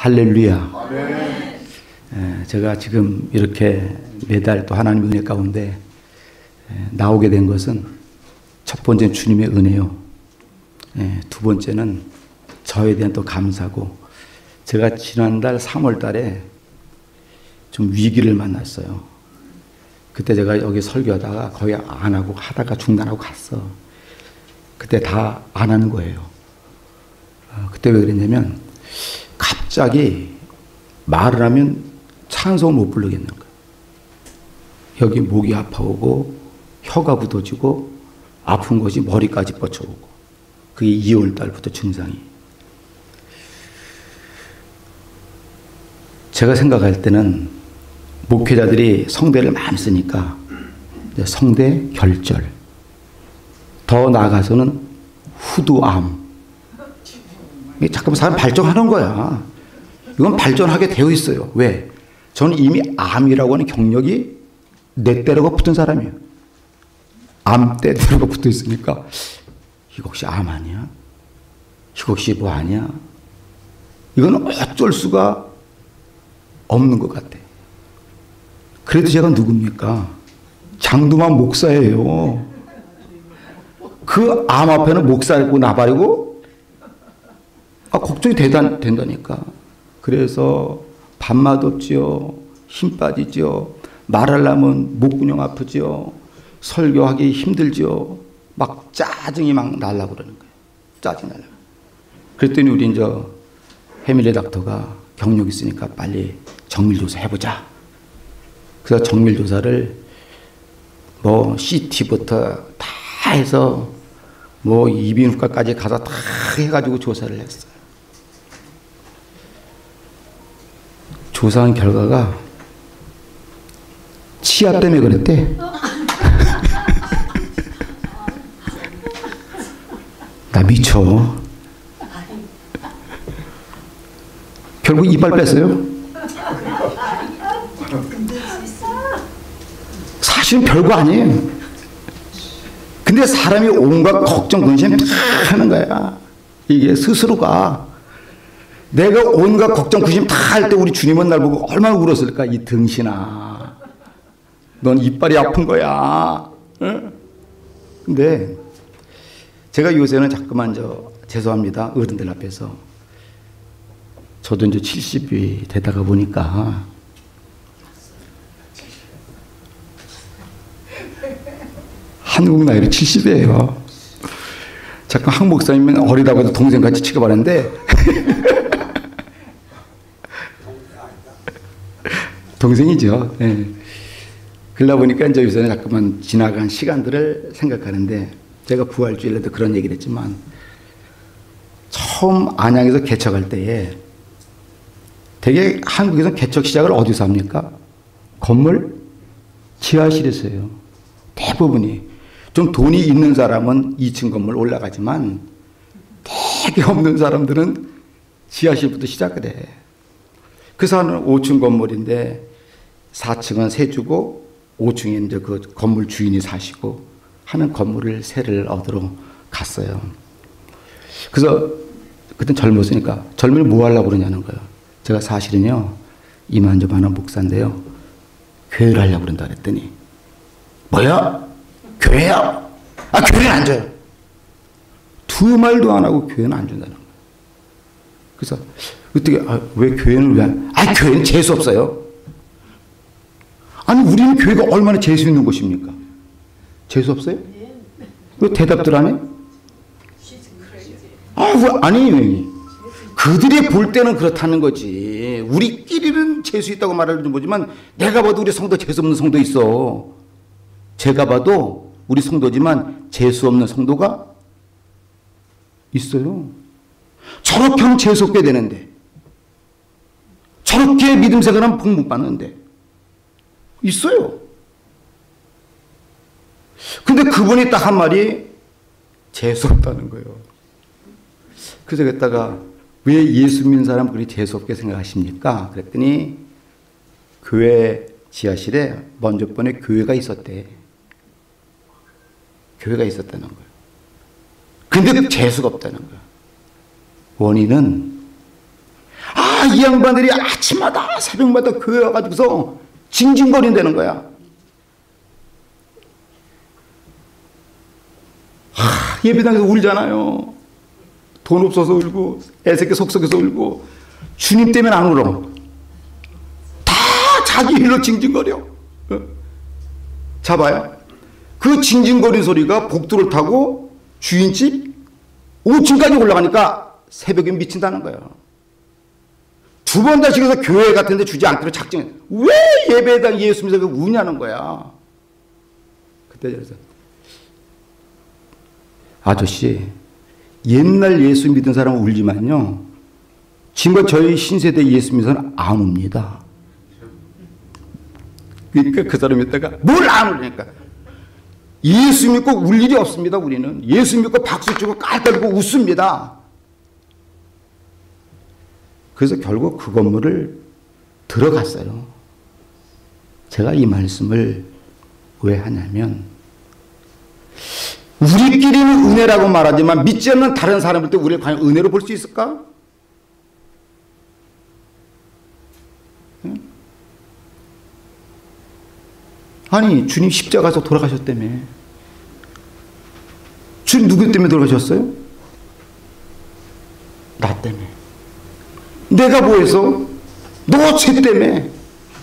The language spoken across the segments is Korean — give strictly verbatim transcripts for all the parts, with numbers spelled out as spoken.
할렐루야. 예, 제가 지금 이렇게 매달 또 하나님의 은혜 가운데 예, 나오게 된 것은 첫 번째는 주님의 은혜요. 예, 두 번째는 저에 대한 또 감사고, 제가 지난달 삼월 달에 좀 위기를 만났어요. 그때 제가 여기 설교하다가 거의 안 하고 하다가 중단하고 갔어. 그때 다 안 하는 거예요. 어, 그때 왜 그랬냐면 갑자기 말을 하면 찬송을 못 부르겠는 거예요. 여기 목이 아파오고 혀가 굳어지고 아픈 것이 머리까지 뻗쳐오고, 그게 이월 달부터 증상이. 제가 생각할 때는 목회자들이 성대를 많이 쓰니까 성대 결절, 더 나아가서는 후두암. 잠깐만, 사람 발전하는 거야. 이건 발전하게 되어 있어요. 왜? 저는 이미 암이라고 하는 경력이 내 때려가 붙은 사람이에요. 암 때 때려가 붙어 있으니까 이거 혹시 암 아니야? 이거 혹시 뭐 아니야? 이건 어쩔 수가 없는 것 같아. 그래도 제가 누굽니까? 장두만 목사예요. 그 암 앞에는 목사고 나발이고, 아, 걱정이 되다, 된다니까. 그래서 밥맛 없지요. 힘 빠지지요. 말하려면 목구녕 아프지요. 설교하기 힘들지요. 막 짜증이 막 날라고 그러는 거예요. 짜증 날라고. 그랬더니 우리 이제 해밀리 닥터가 경력 있으니까 빨리 정밀조사 해보자. 그래서 정밀조사를 뭐 씨티부터 다 해서 뭐 이비인후과까지 가서 다 해가지고 조사를 했어요. 조사한 결과가 치아 때문에 그랬대. 나 미쳐. 결국 이빨 뺐어요. 사실은 별거 아니에요. 근데 사람이 온갖 걱정, 근심 다 하는 거야. 이게 스스로가. 내가 온갖 걱정, 근심 다 할 때 우리 주님은 날 보고 얼마나 울었을까? 이 등신아, 넌 이빨이 아픈 거야. 응? 근데 제가 요새는 자꾸만 저 죄송합니다, 어른들 앞에서. 저도 이제 칠십이 되다가 보니까 한국 나이로 칠십이에요. 자꾸 한 목사님은 어리다고 해도 동생같이 취급하는데 동생이죠. 네. 그러다 보니까 이제 요새는 자꾸만 지나간 시간들을 생각하는데, 제가 부활주일에도 그런 얘기를 했지만, 처음 안양에서 개척할 때에 되게 한국에서 개척 시작을 어디서 합니까? 건물 지하실에서 해요. 대부분이. 좀 돈이 있는 사람은 이 층 건물 올라가지만 되게 없는 사람들은 지하실부터 시작을 해. 그래서 하는 오 층 건물인데 사 층은 세주고 오 층에 이제 그 건물 주인이 사시고 하는 건물을 세를 얻으러 갔어요. 그래서 그땐 젊었으니까 젊은이 뭐 하려고 그러냐는 거예요. 제가 사실은요, 이만저만한 목사인데요, 교회를 하려고 그런다 그랬더니, 뭐야? 교회야? 아, 교회는 안 줘요. 두 말도 안 하고 교회는 안 준다는 거예요. 그래서 어떻게, 아, 왜 교회는 왜 안, 아, 교회는 재수 없어요. 아니, 우리는 교회가 얼마나 재수 있는 곳입니까? 재수 없어요? 왜 대답들 안 해? 아, 왜, 아니, 그들이 볼 때는 그렇다는 거지. 우리끼리는 재수 있다고 말하는 거지만, 내가 봐도 우리 성도 재수 없는 성도 있어. 제가 봐도 우리 성도지만 재수 없는 성도가 있어요. 저렇게 하면 재수 없게 되는데, 저렇게 믿음 생활하면 복 못 받는데 있어요. 근데 그분이 딱 한 말이 재수 없다는 거예요. 그래서 그랬다가, 왜 예수 믿는 사람 그리 재수 없게 생각하십니까? 그랬더니 교회 지하실에 먼저 번에 교회가 있었대. 교회가 있었다는 거예요. 근데 재수가 없다는 거예요. 원인은 아, 이 양반들이 아침마다 새벽마다 교회 와가지고서 징징거린다는 거야. 아, 예배당에서 울잖아요. 돈 없어서 울고 애새끼 속썩여서 울고. 주님 때문에 안 울어. 다 자기 일로 징징거려. 어? 잡아요. 그 징징거린 소리가 복도를 타고 주인집 오 층까지 올라가니까 새벽에 미친다는 거예요. 두 번 다시 가서 교회 같은 데 주지 않기로 작정해. 왜 예배당 예수 믿어서 우냐는 거야. 그때 그래서 아저씨, 옛날 예수 믿은 사람은 울지만요, 지금 저희 신세대 예수 믿은 사람은 안 웁니다. 그러니까 그 사람이 있다가 뭘 안 울으니까 예수 믿고 울 일이 없습니다. 우리는 예수 믿고 박수 치고 깔깔대고 웃습니다. 그래서 결국 그 건물을 들어갔어요. 제가 이 말씀을 왜 하냐면, 우리끼리는 은혜라고 말하지만 믿지 않는 다른 사람들도 우리를 과연 은혜로 볼 수 있을까? 응? 아니, 주님 십자가에서 돌아가셨다며. 주님 누구 때문에 돌아가셨어요? 나 때문에. 내가 뭐해서? 너 죄 때문에.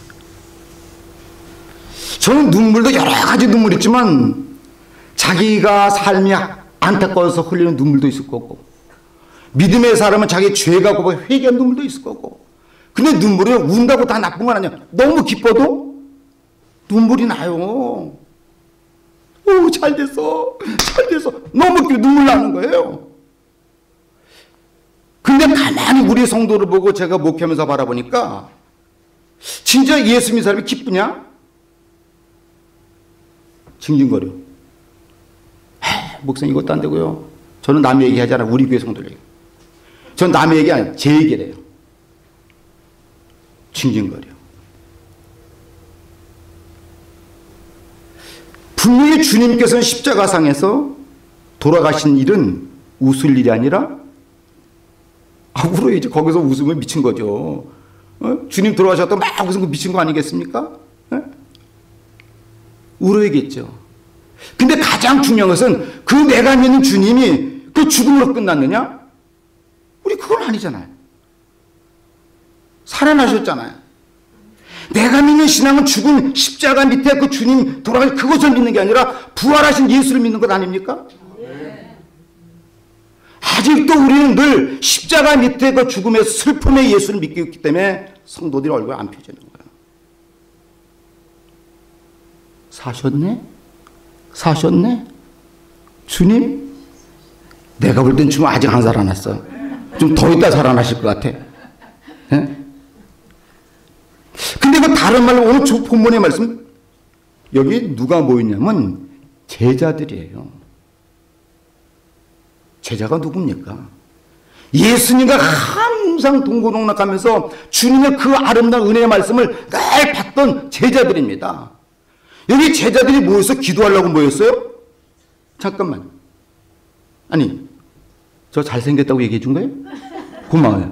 저는 눈물도 여러 가지 눈물 있지만 자기가 삶이 안타까워서 흘리는 눈물도 있을 거고, 믿음의 사람은 자기 죄가 고파 회개한 눈물도 있을 거고. 근데 눈물이 운다고 다 나쁜 건 아니야. 너무 기뻐도 눈물이 나요. 오, 잘 됐어. 잘 됐어. 너무 눈물 나는 거예요. 근데 가만히 우리 성도를 보고 제가 목회하면서 바라보니까 진짜 예수 믿는 사람이 기쁘냐? 징징거려. 목사님 이것도 안 되고요. 저는 남의 얘기 하잖아요. 우리 교회 성도들 얘기. 전 남의 얘기 아니에요. 제 얘기를 해요. 징징거려. 분명히 주님께서는 십자가상에서 돌아가신 일은 웃을 일이 아니라, 아, 울어야지. 거기서 웃으면 미친 거죠. 어? 주님 돌아가셨다 막 웃은 거 미친 거 아니겠습니까? 어? 울어야겠죠. 근데 가장 중요한 것은 그 내가 믿는 주님이 그 죽음으로 끝났느냐? 우리 그건 아니잖아요. 살아나셨잖아요. 내가 믿는 신앙은 죽은 십자가 밑에 그 주님 돌아가신 그것을 믿는 게 아니라 부활하신 예수를 믿는 것 아닙니까? 아직도 우리는 늘 십자가 밑에 그 죽음의 슬픔의 예수를 믿고 있기 때문에 성도들이 얼굴 안 펴지는 거예요. 사셨네? 사셨네? 주님? 내가 볼 땐 지금 아직 안 살아났어. 좀 더 있다 살아나실 것 같아. 네? 근데 그 다른 말로 오늘 본문의 말씀, 여기 누가 모였냐면 제자들이에요. 제자가 누굽니까? 예수님과 항상 동고동락하면서 주님의 그 아름다운 은혜의 말씀을 늘 받던 제자들입니다. 여기 제자들이 모여서 기도하려고 모였어요? 잠깐만. 아니, 저 잘생겼다고 얘기해 준 거예요? 고마워요.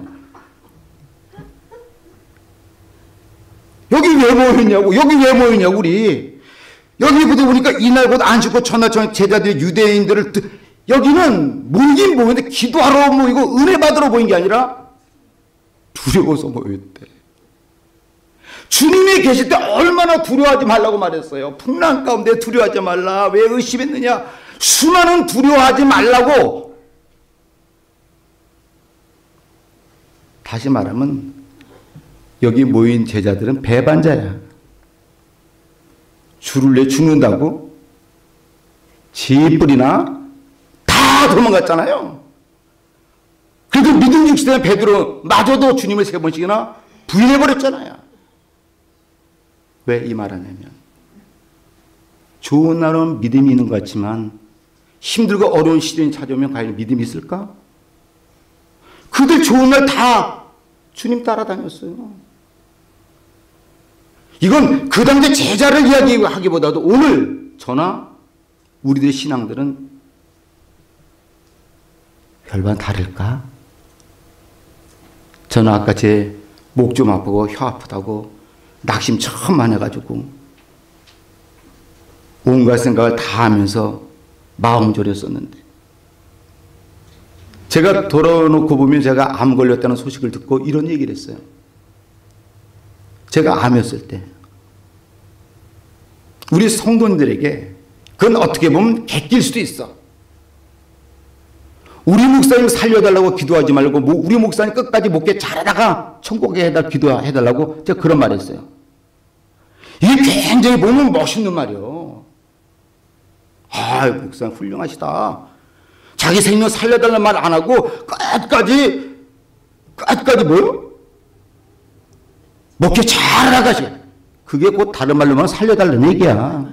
여기 왜 모였냐고, 여기 왜 모였냐고, 우리. 여기 보니까 이날 곧 안식고 첫날 저녁 제자들이 유대인들을, 여기는 모이긴 모였는데 기도하러 모이고 은혜 받으러 모인 게 아니라 두려워서 모였대. 주님이 계실 때 얼마나 두려워하지 말라고 말했어요. 풍랑 가운데 두려워하지 말라. 왜 의심했느냐? 수많은 두려워하지 말라고. 다시 말하면 여기 모인 제자들은 배반자야. 주를 내 죽는다고 지뿔이나 다 도망갔잖아요. 그래도 믿음 육시대는 베드로 마저도 주님을 세 번씩이나 부인해버렸잖아요. 왜 이 말하냐면, 좋은 날은 믿음이 있는 것 같지만 힘들고 어려운 시련이 찾아오면 과연 믿음이 있을까? 그들 좋은 날 다 주님 따라다녔어요. 이건 그 당시 제자를 이야기하기보다도 오늘 저나 우리들의 신앙들은 별반 다를까? 저는 아까 제 목 좀 아프고 혀 아프다고 낙심 천만 해가지고 온갖 생각을 다 하면서 마음 졸였었는데, 제가 돌아놓고 보면 제가 암 걸렸다는 소식을 듣고 이런 얘기를 했어요. 제가 암이었을 때 우리 성도님들에게 그건 어떻게 보면 객기일 수도 있어. 우리 목사님 살려달라고 기도하지 말고 우리 목사님 끝까지 목회 잘하다가 천국에 해달 기도해달라고 제가 그런 말 했어요. 이게 굉장히 보면 멋있는 말이에요. 아, 목사님 훌륭하시다. 자기 생명 살려달라는 말 안 하고 끝까지 끝까지 뭐요? 목회 잘하다가 시 그게 곧 다른 말로 하면 살려달라는 얘기야.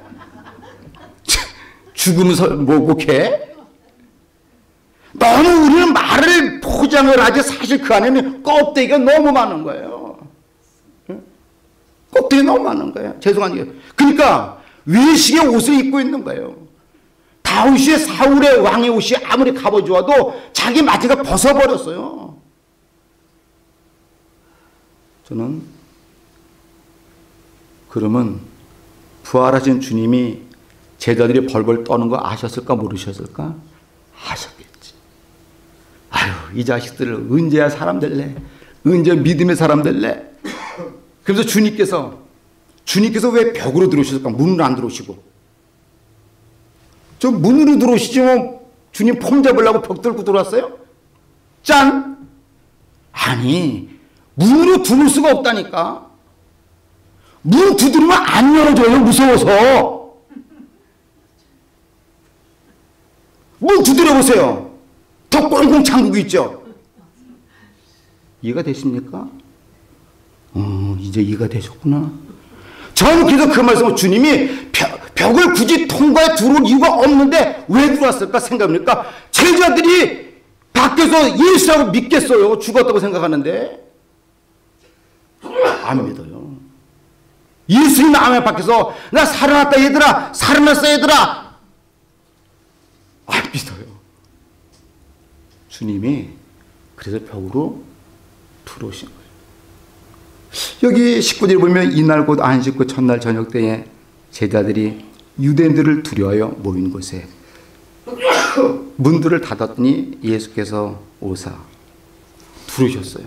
죽으면 뭐 목회? 너무 우리는 말을 포장을 하지 사실 그 안에는 껍데기가 너무 많은 거예요. 껍데기 너무 많은 거예요. 죄송한 게. 그러니까 외식의 옷을 입고 있는 거예요. 다윗의 사울의 왕의 옷이 아무리 갑어주어도 자기 마티가 벗어버렸어요. 저는 그러면 부활하신 주님이 제자들이 벌벌 떠는 거 아셨을까 모르셨을까? 아셨겠지. 아유, 이 자식들을 언제야 사람 될래? 언제 믿음의 사람 될래? 그래서 주님께서 주님께서 왜 벽으로 들어오셨을까? 문으로 안 들어오시고. 저 문으로 들어오시지 뭐 주님 폼 잡으려고 벽 들고 들어왔어요? 짠! 아니, 문으로 들어올 수가 없다니까. 문 두드리면 안 열어줘요, 무서워서. 문 두드려보세요. 더 꽁꽁 잠그고 있죠. 이해가 되십니까? 어, 이제 이해가 되셨구나. 저는 그래서 그 말씀을 주님이 벽, 벽을 굳이 통과해 들어올 이유가 없는데 왜 들어왔을까 생각합니까? 제자들이 밖에서 예수라고 믿겠어요? 죽었다고 생각하는데 안 믿어요. 예수님 남의 밖에서 나 살아났다 얘들아, 살아났어 얘들아, 안 믿어요. 주님이 그래서 벽으로 들어오신 거예요. 여기 십구 절 보면 이날 곧 안식 후 첫날 저녁 때에 제자들이 유대인들을 두려워하여 모인 곳에 문들을 닫았더니 예수께서 오사 들어오셨어요.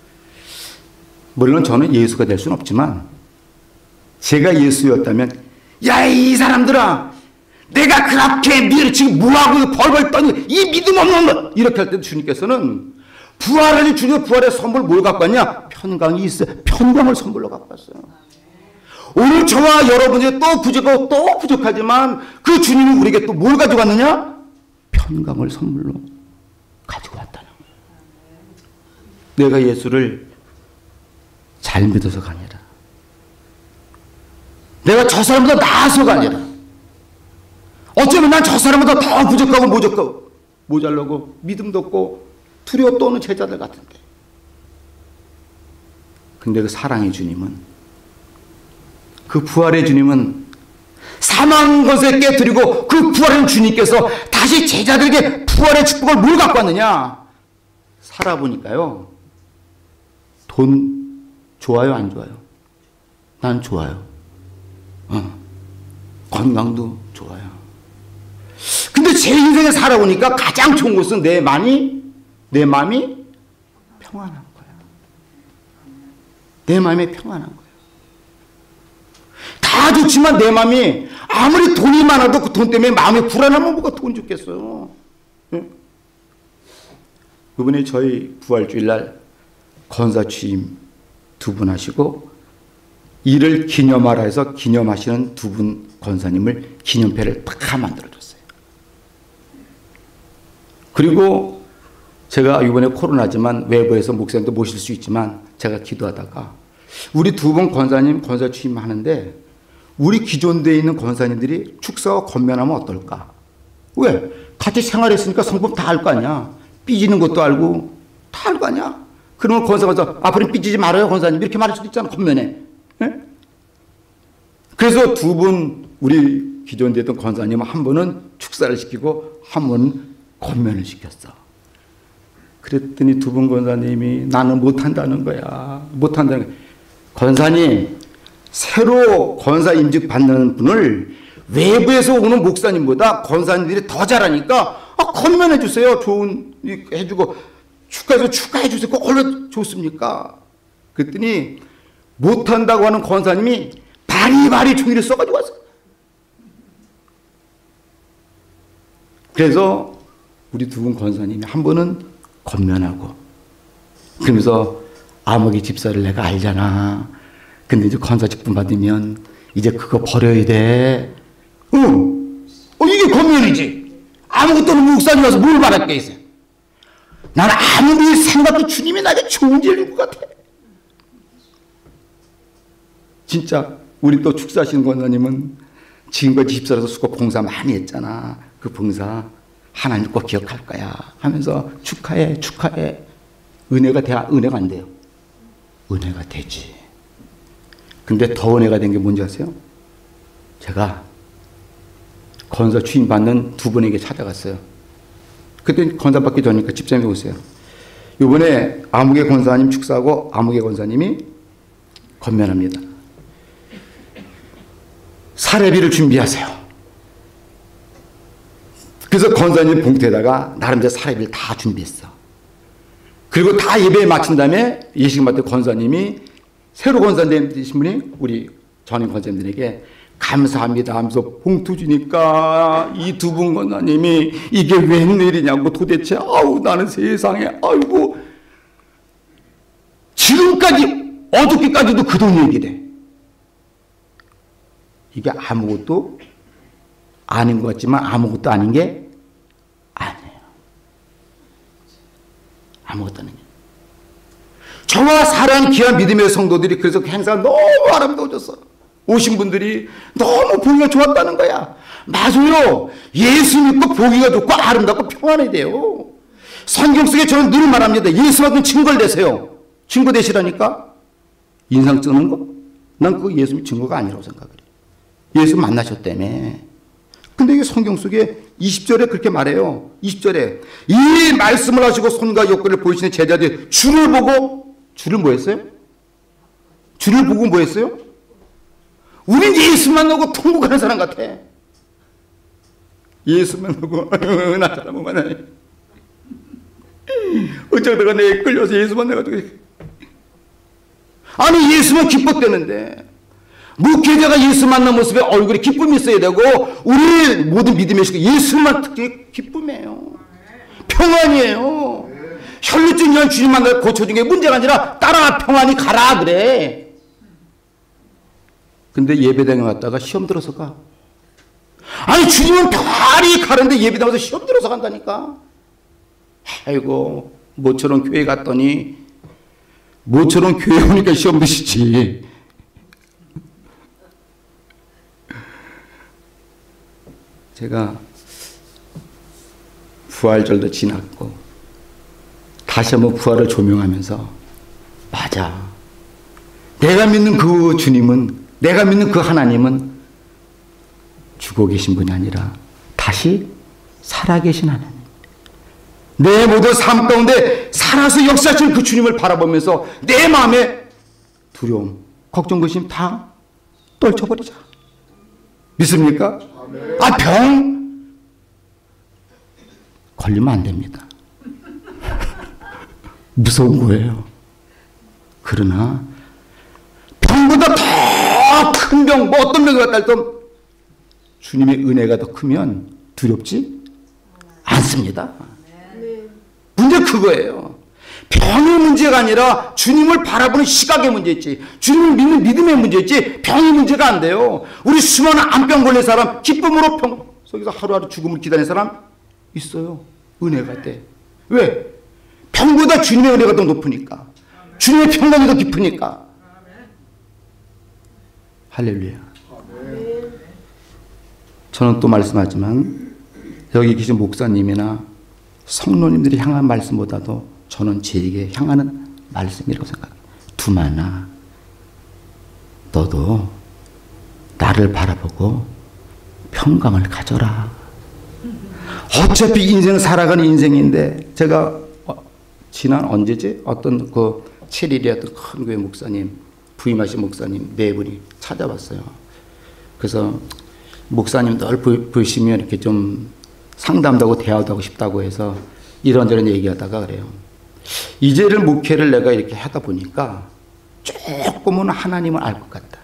물론 저는 예수가 될 수는 없지만 제가 예수였다면 야, 이 사람들아, 내가 그렇게 믿을 지금 뭐하고 벌벌 떠니 이 믿음 없는 것, 이렇게 할 때 주님께서는 부활하는 주님 부활의 선물 뭘 갖고 왔냐? 편강이 있어요. 편강을 선물로 갖고 왔어요. 오늘 저와 여러분이 또 부족하고 또 부족하지만 그 주님이 우리에게 또 뭘 가지고 왔느냐? 편강을 선물로 가지고 왔다는 거예요. 내가 예수를 잘 믿어서가 아니라, 내가 저 사람보다 나아서가 아니라, 어쩌면 난 저 사람보다 더 부족하고 모족하고 모자라고 믿음도 없고 두려워 떠는 제자들 같은데, 근데 그 사랑의 주님은, 그 부활의 주님은 사망 것에 깨뜨리고 그 부활한 주님께서 다시 제자들에게 부활의 축복을 뭘 갖고 왔느냐? 살아보니까요, 돈 좋아요 안 좋아요? 난 좋아요. 어. 건강도 좋아요. 근데 제 인생에 살아보니까 가장 좋은 것은 내 마음이, 내 마음이 평안한 거야. 내 마음이 평안한 거야. 다 좋지만 내 마음이 아무리 돈이 많아도 그 돈 때문에 마음이 불안하면 뭐가 돈 좋겠어요. 응? 이번에 저희 부활주일날 권사 취임 두 분 하시고 이를 기념하라 해서 기념하시는 두 분 권사님을 기념패를 다 만들어줬어요. 그리고 제가 이번에 코로나지만 외부에서 목사님도 모실 수 있지만 제가 기도하다가 우리 두 분 권사님 권사 취임하는데 우리 기존대에 있는 권사님들이 축사와 권면하면 어떨까? 왜? 같이 생활했으니까 성법 다 알 거 아니야. 삐지는 것도 알고 다 알 거 아니야. 그러면 권사가 서 앞으로는 삐지지 말아요 권사님, 이렇게 말할 수도 있잖아, 권면에. 네? 그래서 두 분 우리 기존대에 있던 권사님 한 분은 축사를 시키고 한 분은 권면을 시켰어. 그랬더니 두 분 권사님이 나는 못한다는 거야. 못한다는 거야. 권사님, 새로 권사 임직 받는 분을 외부에서 오는 목사님보다 권사님들이 더 잘하니까 아, 건면해 주세요. 좋은 해주고 축하해서 축하해 주세요. 꼭 얼른 좋습니까? 그랬더니 못한다고 하는 권사님이 바리바리 종이를 써가지고 왔어. 그래서 우리 두 분 권사님이 한 번은 건면하고 그러면서 아무개 집사를 내가 알잖아. 근데 이제 권사 직분 받으면 이제 그거 버려야 돼. 어, 어 이게 건면이지. 아무것도 없는 목사님 와서 뭘 말할 게 있어요. 난 아무리 생각도 주님이 나에게 좋은 일 줄 것 같아. 진짜 우리 또 축사하시는 권사님은 지금까지 집사라서 수고 봉사 많이 했잖아. 그 봉사 하나님 꼭 기억할 거야 하면서 축하해 축하해. 은혜가 돼? 은혜가 안 돼요? 은혜가 되지. 근데 더 은혜가 된 게 뭔지 아세요? 제가 권사 주임 받는 두 분에게 찾아갔어요. 그때 권사 받기 전이니까 집사님이 오세요. 이번에 아무개 권사님 축사하고 아무개 권사님이 건면합니다. 사례비를 준비하세요. 그래서 권사님 봉투에다가 나름대로 사례비를 다 준비했어. 그리고 다 예배에 마친 다음에 예식 맡은 권사님이 새로 권사님 되신 분이 우리 전임 권사님들에게 감사합니다 하면서 봉투 주니까 이 두 분 권사님이 이게 웬일이냐고 도대체 아우 나는 세상에 아이고 지금까지 어저께까지도 그 돈 얘기래. 이게 아무것도 아닌 것 같지만 아무것도 아닌 게 아니에요. 아무것도 아닌 게. 저와 사랑하는 귀한 믿음의 성도들이 그래서 그 행사가 너무 아름다워졌어. 오신 분들이 너무 보기가 좋았다는 거야. 맞아요. 예수 믿고 보기가 좋고 아름답고 평안해야 돼요. 성경 속에 저는 늘 말합니다. 예수 받은 증거를 내세요. 증거 되시라니까. 인상 쓰는 거? 난 그거 예수 증거가 아니라고 생각해. 예수 만나셨다며. 근데 이게 성경 속에 이십 절에 그렇게 말해요. 이십 절에 이 말씀을 하시고 손과 욕구를 보이시는 제자들이 주를 보고 주를 뭐 했어요? 주를 보고 뭐 했어요? 우린 예수 만나고 통곡하는 사람 같아. 예수 만나고 나 사람 만나네. 어쩌다가 내가 끌려서 예수 만나가지고 아니 예수만 기뻤대는데 목회자가 예수 만난 모습에 얼굴에 기쁨이 있어야 되고 우리 모든 믿음의 식구 예수만 특히 기쁨이에요. 평안이에요. 혈루증이한 주님 만나 고쳐준 게 문제가 아니라 따라 평안히 가라 그래. 근데 예배당에 왔다가 시험 들어서 가. 아니 주님은 평안히 가는데 예배당 와서 시험 들어서 간다니까. 아이고 모처럼 교회 갔더니 모처럼 교회 오니까 시험 드시지. 제가 부활절도 지났고 다시 한번 부활을 조명하면서 맞아. 내가 믿는 그 주님은 내가 믿는 그 하나님은 죽어 계신 분이 아니라 다시 살아계신 하나님. 내 모든 삶 가운데 살아서 역사하시는 그 주님을 바라보면서 내 마음에 두려움, 걱정, 근심 다 떨쳐버리자. 믿습니까? 아, 병 걸리면 안 됩니다. 무서운 거예요. 그러나 병보다 더 큰 병, 뭐 어떤 병이 왔다 해도 주님의 은혜가 더 크면 두렵지 않습니다. 문제 그거예요. 병의 문제가 아니라 주님을 바라보는 시각의 문제였지. 주님을 믿는 믿음의 문제였지. 병의 문제가 안 돼요. 우리 수많은 암병 걸린 사람 기쁨으로 병 속에서 하루하루 죽음을 기다리는 사람 있어요. 은혜가 돼. 왜? 병보다 주님의 은혜가 더 높으니까. 주님의 평강이 더 깊으니까. 할렐루야. 저는 또 말씀하지만 여기 계신 목사님이나 성도님들이 향한 말씀보다도 저는 제게 향하는 말씀이라고 생각해요. 두만아, 너도 나를 바라보고 평강을 가져라. 어차피 인생 살아가는 인생인데 제가 지난 언제지? 어떤 그 칠 일이 어떤 큰 교회 목사님, 부임하신 목사님 네 분이 찾아봤어요. 그래서 목사님 늘 보시면 이렇게 좀 상담도 하고 대화도 하고 싶다고 해서 이런저런 얘기하다가 그래요. 이제를 목회를 내가 이렇게 하다 보니까 조금은 하나님을 알 것 같다.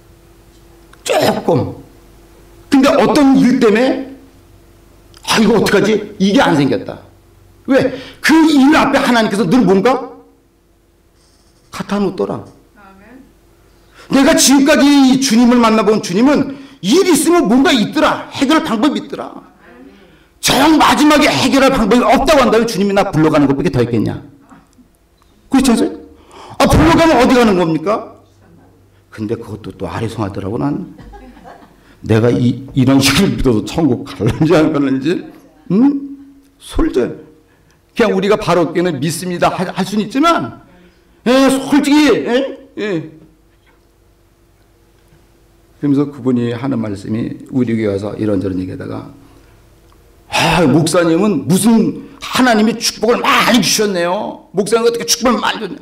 조금. 근데 어떤 일 때문에 아 이거 어떡하지? 이게 안 생겼다. 왜? 그 일 앞에 하나님께서 늘 뭔가 갖다 놓더라. 내가 지금까지 주님을 만나본 주님은 일 있으면 뭔가 있더라. 해결할 방법이 있더라. 정 마지막에 해결할 방법이 없다고 한다면 주님이 나 불러가는 것밖에 더 있겠냐? 그렇지 않아요? 아, 불러가면 어디 가는 겁니까? 근데 그것도 또 아리송하더라고, 난. 내가 이, 이런 식으로 믿어도 천국 갈는지 안 갈는지, 응? 솔직히. 그냥 우리가 바로 깨는 믿습니다. 할 수는 있지만, 예, 솔직히, 예? 예. 그러면서 그분이 하는 말씀이 우리 교회 와서 이런저런 얘기하다가, 아, 목사님은 무슨 하나님이 축복을 많이 주셨네요. 목사님 어떻게 축복을 많이 줬네요.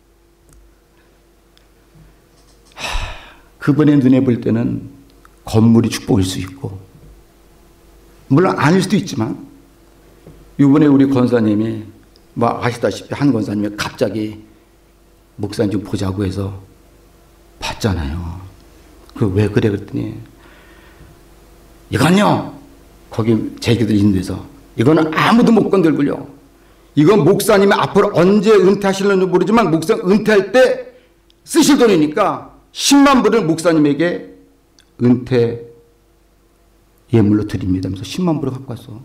하, 그분의 눈에 볼 때는 건물이 축복일 수 있고, 물론 아닐 수도 있지만, 이번에 우리 권사님이, 뭐 아시다시피 한 권사님이 갑자기 목사님 좀 보자고 해서 봤잖아요. 그 왜 그래 그랬더니, 이건요, 거기 제기들 있는 데서, 이거는 아무도 못 건들고요. 이건 목사님이 앞으로 언제 은퇴하실는지 모르지만 목사 은퇴할 때 쓰실 돈이니까 십만 불을 목사님에게 은퇴 예물로 드립니다. 하면서 십만 불을 갖고 왔어.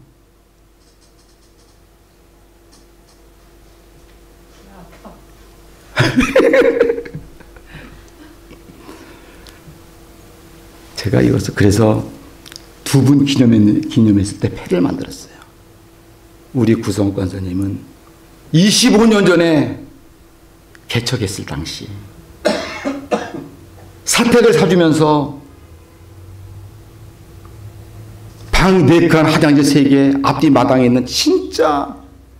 제가 이것을 그래서 두 분 기념했, 기념했을 때 패를 만들었어요. 우리 구성 권사님은 이십오 년 전에 개척했을 당시 사택을 사주면서 방 네 칸, 화장실 세 개, 앞뒤 마당에 있는 진짜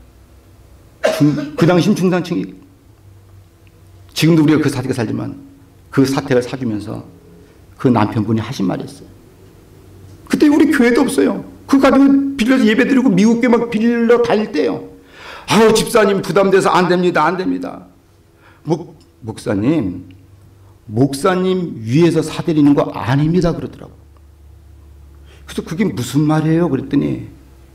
중, 그 당시는 중산층이, 지금도 우리가 그 사택에 살지만 그 사택을 사주면서 그 남편분이 하신 말이 있어요. 그때 우리 교회도 없어요. 그 가지고 빌려서 예배 드리고 미국에 막 빌려 다닐 때요. 아우, 집사님 부담돼서 안 됩니다. 안 됩니다. 목, 목사님, 목사님 위에서 사드리는 거 아닙니다. 그러더라고. 그래서 그게 무슨 말이에요? 그랬더니,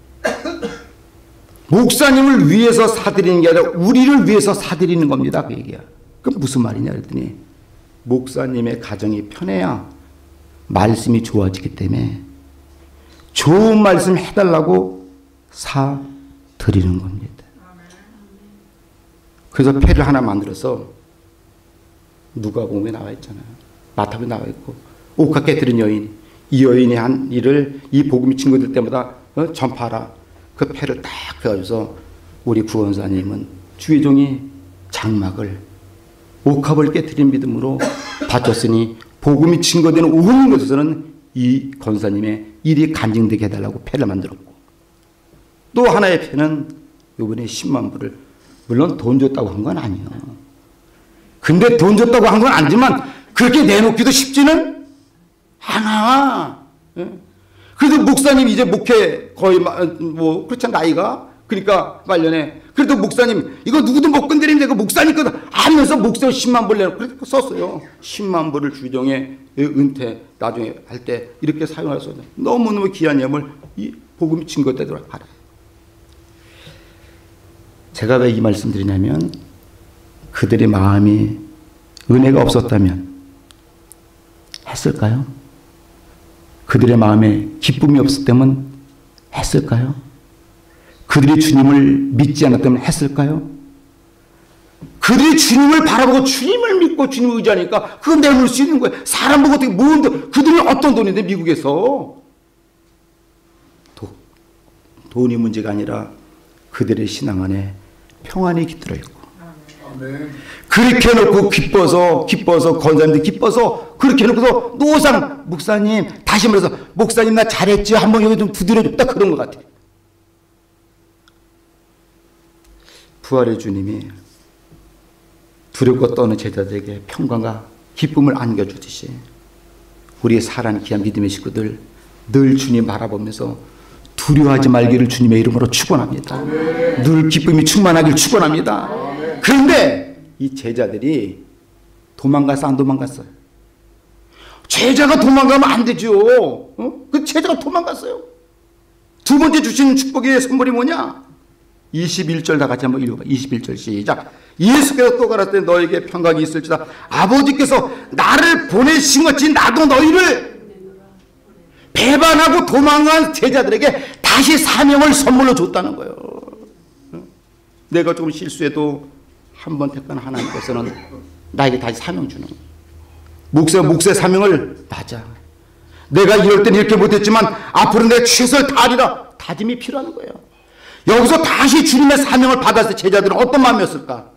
목사님을 위해서 사드리는 게 아니라 우리를 위해서 사드리는 겁니다. 그 얘기야. 그럼 무슨 말이냐? 그랬더니, 목사님의 가정이 편해야 말씀이 좋아지기 때문에 좋은 말씀 해달라고 사드리는 겁니다. 그래서 패를 하나 만들어서 누가복음에 나와 있잖아요. 마태복음에 나와 있고, 옥합 깨뜨린 여인, 이 여인이 한 일을 이 복음이 친구들 때마다 어? 전파하라. 그 패를 딱 해가지고서 우리 구원사님은 주의 종이 장막을, 옥합을 깨뜨린 믿음으로 바쳤으니 복음이 증거되는 온 곳에서는 이 권사님의 일이 간증되게 해달라고 패를 만들었고, 또 하나의 패는 이번에 십만 불을, 물론 돈 줬다고 한 건 아니에요. 근데 돈 줬다고 한 건 아니지만 그렇게 내놓기도 쉽지는 않아. 그래도 목사님 이제 목회 거의 뭐 그렇지 않아, 나이가. 그러니까 말년에 그래도 목사님 이거 누구도 못 건드리는데 그 목사님 거다 하면서 목사님 십만 불 내놓고 그렇게 썼어요. 십만 불을 주정에 은퇴 나중에 할 때 이렇게 사용할 수 있는 너무너무 귀한 예물, 이 복음이 증거되도록 하라. 제가 왜 이 말씀 드리냐면, 그들의 마음이 은혜가 없었다면 했을까요? 그들의 마음에 기쁨이 없었다면 했을까요? 그들이 주님을 믿지 않았다면 했을까요? 그들이 주님을 바라보고 주님을 믿고 주님을 의지하니까 그건 내놓을 수 있는 거예요. 사람 보고 어떻게, 뭔 돈, 그들이 어떤 돈인데 미국에서. 도, 돈이 문제가 아니라 그들의 신앙 안에 평안이 깃들어 있고, 그렇게 해놓고 기뻐서 기뻐서 권사님들 기뻐서 그렇게 해놓고서 노상 목사님, 다시 말해서 목사님 나 잘했지, 한번 여기 좀 두드려줬다, 그런 것 같아요. 부활의 주님이 두렵고 떠는 제자들에게 평강과 기쁨을 안겨주듯이 우리의 사랑하는 귀한 믿음의 식구들 늘 주님 바라보면서 두려워하지 말기를 주님의 이름으로 축원합니다. 아멘. 늘 기쁨이 충만하길 축원합니다. 아멘. 그런데 이 제자들이 도망가서 안 도망갔어요. 제자가 도망가면 안 되죠. 어? 그 제자가 도망갔어요. 두 번째 주신 축복의 선물이 뭐냐? 이십일 절 다 같이 한번 읽어봐. 이십일 절 시작. 예수께서 또 가라사대 너에게 평강이 있을지다. 아버지께서 나를 보내신 것이 나도 너희를 배반하고 도망간 제자들에게 다시 사명을 선물로 줬다는 거예요. 내가 조금 실수해도 한 번 택한 하나님께서는 나에게 다시 사명 주는 거예요. 목사 목사의 사명을 맞아. 내가 이럴 땐 이렇게 못했지만 앞으로 내 최선을 다하리라 다짐이 필요한 거예요. 여기서 다시 주님의 사명을 받았을 때 제자들은 어떤 마음이었을까?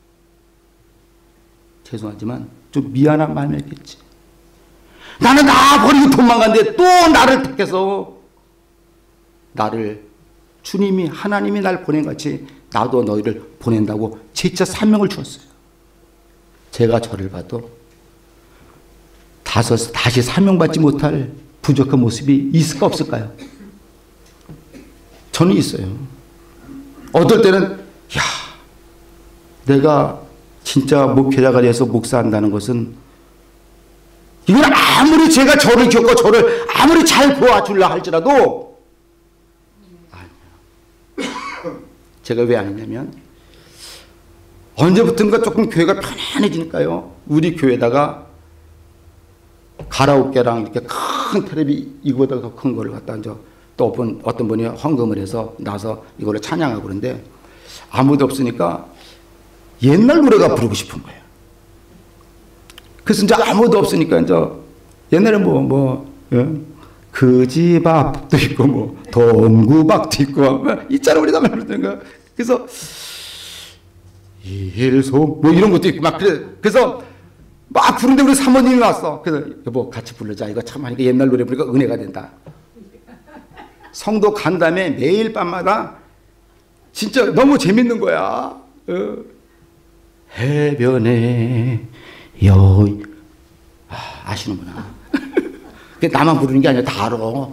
죄송하지만 좀 미안한 마음이었겠지. 나는 나 버리고 도망갔는데 또 나를 택해서 나를 주님이 하나님이 날 보낸 같이 나도 너희를 보낸다고 진짜 사명을 주었어요. 제가 저를 봐도 다섯, 다시 사명받지 못할 부족한 모습이 있을까 없을까요? 저는 있어요. 어떨 때는 야 내가 진짜 목회자가 돼서 목사한다는 것은 이건 아무리 제가 저를 겪고 저를 아무리 잘 도와주려 할지라도 아니야. 제가 왜 아니냐면 언제부턴가 조금 교회가 편안해지니까요. 우리 교회에다가 가라오케랑 이렇게 큰 텔레비 이거보다 더 큰 거를 갖다 얹어 또 어떤, 어떤 분이 헌금을 해서 나서 이거를 찬양하고 그러는데 아무도 없으니까 옛날 노래가 부르고 싶은 거예요. 그래서 이제 아무도 없으니까 이제 옛날에 뭐, 뭐, 그 집 앞도 있고 뭐, 동구박도 있고 있잖아, 우리가 말하는 거. 그래서 일소 뭐 이런 것도 있고 막 그래. 그래서 막 부르는데 우리 사모님이 왔어. 그래서 여보 같이 부르자. 이거 참 하니까 옛날 노래 부르니까 은혜가 된다. 성도 간 다음에 매일 밤마다 진짜 너무 재밌는 거야. 어. 해변에 여 아, 아시는구나. 나만 부르는 게 아니라 다 알아. 어?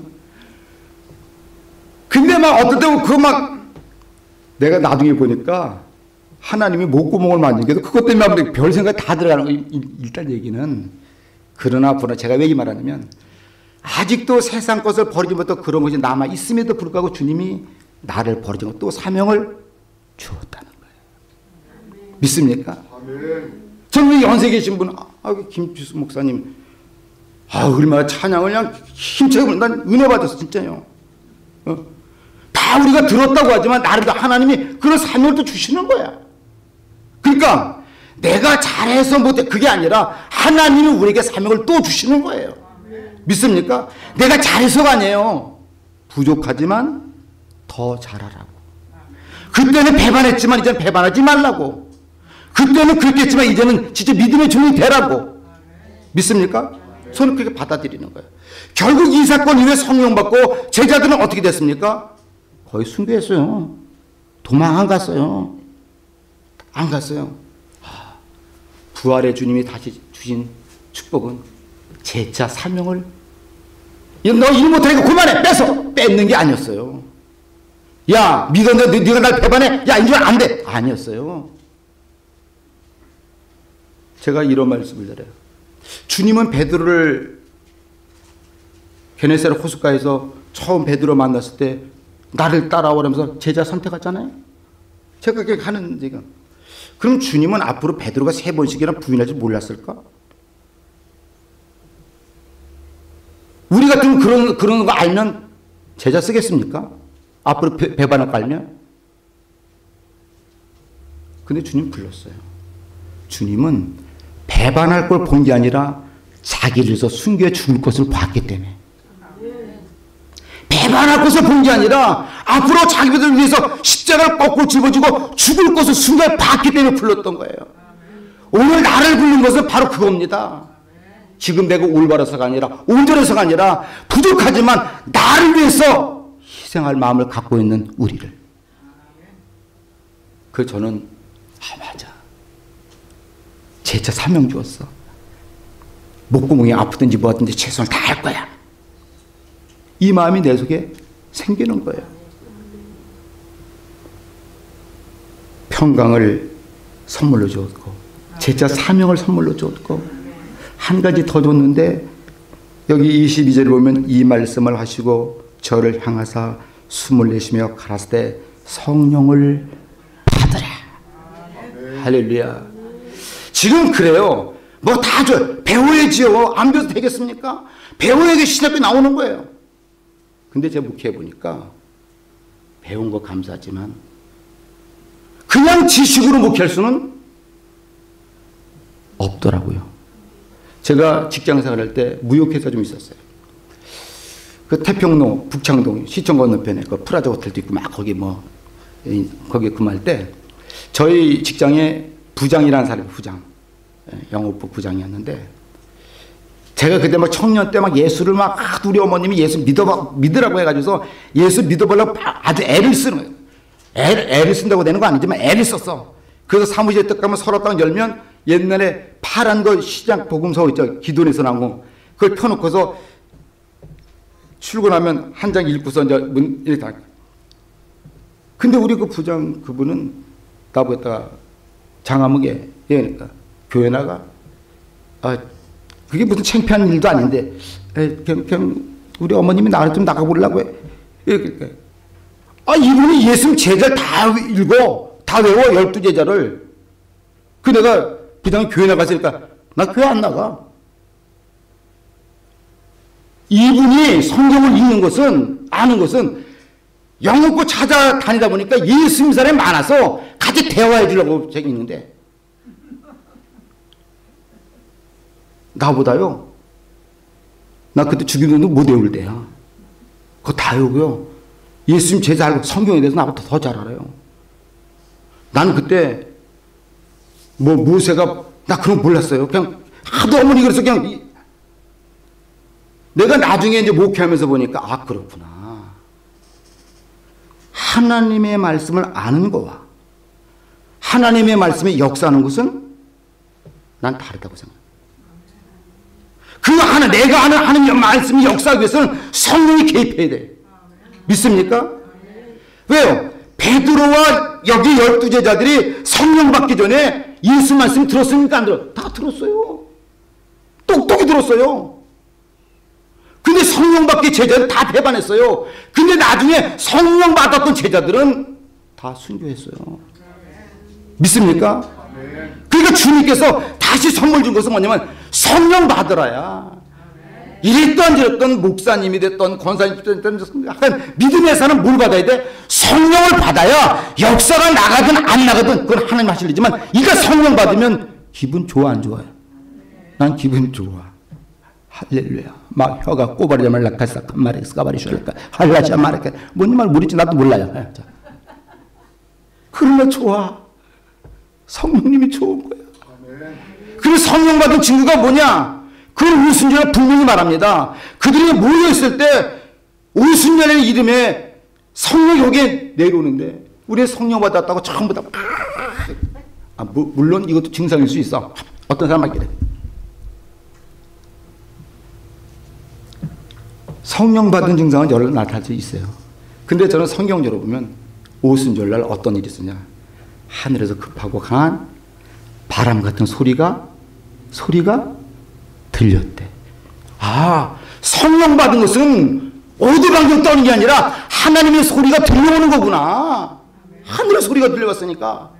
근데 막 어떨 때 그거 막 내가 나중에 보니까 하나님이 목구멍을 만진 게 그것 때문에 별 생각 다 들어가는 거. 일단 얘기는 그러나 보나 제가 왜 이 말하냐면 아직도 세상 것을 버리지 못하고 그런 것이 남아 있음에도 불구하고 주님이 나를 버리지 못하고 또 사명을 주었다는 거예요. 믿습니까? 저는 연세 계신 분, 아, 김주수 목사님, 아, 얼마나 찬양을 그냥 힘차게 난 은혜 받았어, 진짜요. 어? 다 우리가 들었다고 하지만 나름 하나님이 그런 사명을 또 주시는 거야. 그러니까 내가 잘해서 못해 그게 아니라 하나님이 우리에게 사명을 또 주시는 거예요. 믿습니까? 내가 잘해서가 아니에요. 부족하지만 더 잘하라고. 그때는 배반했지만 이제는 배반하지 말라고. 그때는 그렇게 했지만 이제는 진짜 믿음의 종이 되라고. 믿습니까? 저는 그렇게 받아들이는 거예요. 결국 이 사건 이후에 성령 받고 제자들은 어떻게 됐습니까? 거의 순교했어요. 도망 안 갔어요. 안 갔어요. 부활의 주님이 다시 주신 축복은 제자 사명을 너 일 못하니까 그만해 뺏어 뺏는 게 아니었어요. 야 믿었는데 네가 날 배반해? 야 이제 안 돼. 아니었어요. 제가 이런 말씀을 드려요. 주님은 베드로를 게네사렛 호숫가에서 처음 베드로 만났을 때 나를 따라오라면서 제자 선택하잖아요. 제가 그렇게 하는 지금. 그럼 주님은 앞으로 베드로가 세 번씩이나 부인할 줄 몰랐을까? 우리 같으면 그런, 그런 거 알면 제자 쓰겠습니까? 앞으로 배, 배반을 깔면? 근데 주님 불렀어요. 주님은 배반할 걸 본 게 아니라 자기를 위해서 순교해 죽을 것을 봤기 때문에. 배반할 것을 본 게 아니라 앞으로 자기들을 위해서 십자가를 거꾸로 짊어지고 죽을 것을 순교해 봤기 때문에 불렀던 거예요. 오늘 나를 부른 것은 바로 그겁니다. 지금 내가 올바라서가 아니라 온전해서가 아니라 부족하지만 나를 위해서 희생할 마음을 갖고 있는 우리를. 그 저는 아 맞아. 제자 사명 주었어. 목구멍이 아프든지 뭐든지 최선을 다할 거야. 이 마음이 내 속에 생기는 거예요. 평강을 선물로 주었고 제자 사명을 선물로 주었고 한 가지 더 줬는데 여기 이십이 절에 보면 이 말씀을 하시고 저를 향하사 숨을 내쉬며 가라사대 성령을 받으라. 할렐루야. 지금 그래요. 뭐 다 줘. 배워야지요. 안 배워도 되겠습니까? 배워야 신학교 나오는 거예요. 근데 제가 목회해 보니까 배운 거 감사하지만 그냥 지식으로 목회할 수는 없더라고요. 제가 직장 생활할 때 무역회사 좀 있었어요. 그 태평로 북창동 시청 건너편에 그 프라자 호텔도 있고 막 거기 뭐 거기 근무할 때 저희 직장에 부장이라는 사람이 부장 영업부 부장이었는데 제가 그때 막 청년 때 막 예수를 막 우리 어머님이 예수 믿어 믿으라고 해가지고서 예수 믿어보려고 아주 애를 쓰는 거예요. 애를, 애를 쓴다고 되는 거 아니지만 애를 썼어. 그래서 사무실에 딱 가면 서로 딱 열면 옛날에 파란 거 시장 복음서 있죠. 기도원에서 나온 거 그걸 펴놓고서 출근하면 한 장 읽고서 이제 문 이렇게 다. 근데 우리 그 부장 그분은 나보다 장아무개 얘니까 교회 나가. 아 그게 무슨 창피한 일도 아닌데 에, 그냥, 그냥 우리 어머님이 나를 좀 나가보려고 해. 이렇게. 아 이분이 예수 제자를 다 읽어 다 외워 열두 제자를. 그 내가 부장이 교회 나갔으니까 나 교회 안 나가. 이분이 성경을 읽는 것은 아는 것은 영업고 찾아다니다 보니까 예수 믿는 사람이 많아서 같이 대화해 주려고 저기 있는데 나보다요. 나 그때 주기도도 못 외울 때야. 그거 다 외우고요. 예수님 제자 알고 성경에 대해서 나보다 더 잘 알아요. 나는 그때 뭐 모세가 나 그런 거 몰랐어요. 그냥 하도 어머니 그래서 그냥 내가 나중에 이제 목회하면서 보니까 아 그렇구나. 하나님의 말씀을 아는 거와 하나님의 말씀에 역사하는 것은 난 다르다고 생각해요. 그 하나 내가 아는 하나님의 말씀이 역사하기 위해서는 성령이 개입해야 돼. 믿습니까? 왜요? 베드로와 여기 열두 제자들이 성령 받기 전에 예수 말씀 들었습니까? 안 들었어요? 다 들었어요. 똑똑히 들었어요. 근데 성령 받기 제자들은 다 배반했어요. 근데 나중에 성령 받았던 제자들은 다 순교했어요. 믿습니까? 그러니까 주님께서 다시 선물 준 것은 뭐냐면 성령 받으라야. 이랬던 저랬던 목사님이 됐던 권사님이 됐던 약간 믿음의 사람은 뭘 받아야 돼? 성령을 받아야 역사가 나가든 안 나가든 그건 하나님 하실 일이지만 이가 성령 받으면 기분 좋아 안 좋아요? 난 기분 좋아. 할렐루야. 막 혀가 꼬바리자 말라카 사카 마레스 까바리 슈알까 할라자 마레카 뭔 말 모르지 나도 몰라요. 그러면 좋아. 성령님이 좋은 거야. 그래서 성령 받은 친구가 뭐냐? 그걸 오순절에 분명히 말합니다. 그들이 모여있을 때 오순절의 이름에 성령이 여기에 내려오는데 우리 성령 받았다고 전부 다 아, 뭐, 물론 이것도 증상일 수 있어. 어떤 사람 말기래. 성령 받은 증상은 여러 나타날 수 있어요. 근데 저는 성경적으로 보면 오순절날 어떤 일이 있었냐. 하늘에서 급하고 강한 바람 같은 소리가 소리가 들렸대. 아, 성령 받은 것은 오두방정 떠는 게 아니라 하나님의 소리가 들려오는 거구나. 하늘의 소리가 들려왔으니까.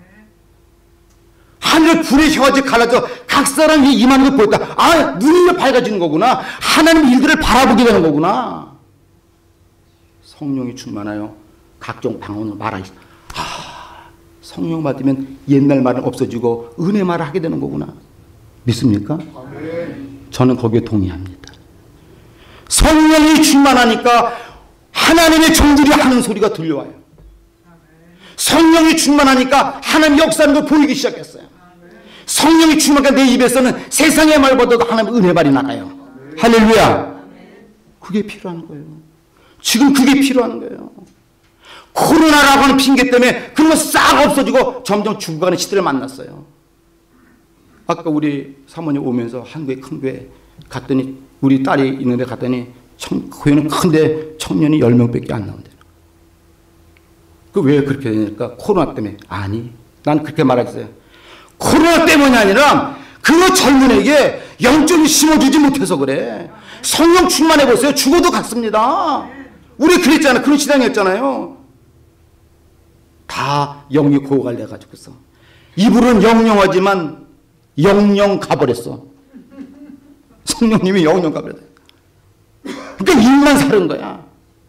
하늘 불의 혀같이 갈라져 각 사람이 임하는 걸 보였다. 아, 눈이 밝아지는 거구나. 하나님의 일들을 바라보게 되는 거구나. 성령이 충만하여 각종 방언을 말하기. 아, 성령 받으면 옛날 말은 없어지고 은혜 말을 하게 되는 거구나. 믿습니까? 저는 거기에 동의합니다. 성령이 충만하니까 하나님의 종들이 하는 소리가 들려와요. 성령이 충만하니까 하나님 역사하는 걸 보이기 시작했어요. 성령이 충만하니까 내 입에서는 세상의 말보다도 하나님의 은혜 말이 나가요. 할렐루야. 그게 필요한 거예요. 지금 그게 필요한 거예요. 코로나라고 하는 핑계 때문에 그런 거 싹 없어지고 점점 죽어가는 시대를 만났어요. 아까 우리 사모님 오면서 한국의 큰 교회 갔더니 우리 딸이 있는데 갔더니 청, 교회는 큰데 청년이 열 명밖에 안 나온대요. 그 왜 그렇게 되니까 코로나 때문에. 아니, 난 그렇게 말하겠어요. 코로나 때문이 아니라 그 젊은에게 영적인 심어주지 못해서 그래. 성령 충만해보세요. 죽어도 갔습니다. 우리 그랬잖아요. 그런 시장이었잖아요. 다 영이 고갈돼가지고서 이불은 영영하지만 영영 가버렸어. 성령님이 영영 가버렸어. 그러니까 일만 사는 거야.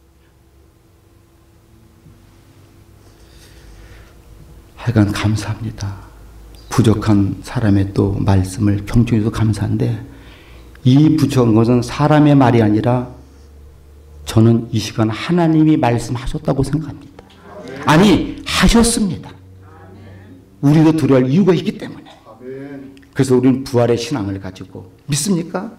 하여간 감사합니다. 부족한 사람의 또 말씀을 경청해서 감사한데 이 부족한 것은 사람의 말이 아니라 저는 이 시간 하나님이 말씀하셨다고 생각합니다. 아니, 하셨습니다. 우리도 두려워할 이유가 있기 때문에. 그래서 우리는 부활의 신앙을 가지고 믿습니까?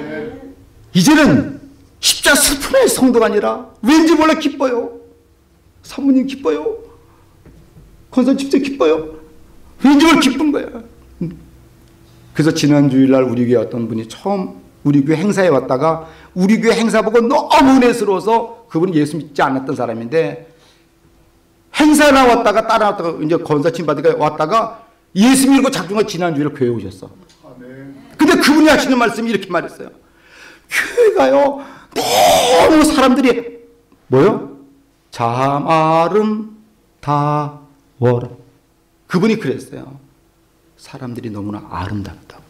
이제는 십자 슬픔의 성도가 아니라 왠지 몰라 기뻐요. 사모님 기뻐요. 권사 집사 기뻐요. 왠지 몰라 기쁜 거야. 그래서 지난 주일날 우리 교회 어떤 분이 처음 우리 교회 행사에 왔다가 우리 교회 행사 보고 너무 은혜스러워서 그분은 예수 믿지 않았던 사람인데 행사 나왔다가 따라왔다가 이제 권사 침 받으니까 왔다가 예수 믿고 작정하고 지난 주일에 교회 오셨어. 근데 그분이 하시는 말씀이 이렇게 말했어요. 교회가요 너무 사람들이 뭐요? 참 아름다워라. 그분이 그랬어요. 사람들이 너무나 아름답다고.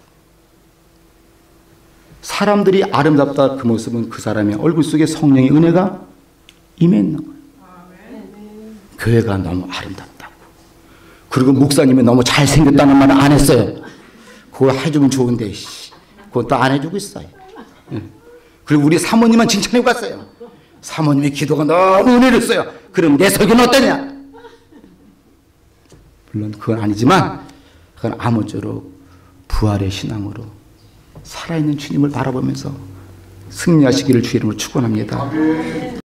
사람들이 아름답다 그 모습은 그 사람의 얼굴 속에 성령의 은혜가 임했는 거예요. 교회가 너무 아름답다고. 그리고 목사님이 너무 잘생겼다는 말을 안 했어요. 그걸 해주면 좋은데 그건 또 안 해주고 있어요. 그리고 우리 사모님만 칭찬해 갔어요. 사모님의 기도가 너무 은혜롭어요. 그럼 내 설교는 어떠냐? 물론 그건 아니지만 그건 아무쪼록 부활의 신앙으로 살아있는 주님을 바라보면서 승리하시기를 주의 이름으로 축원합니다.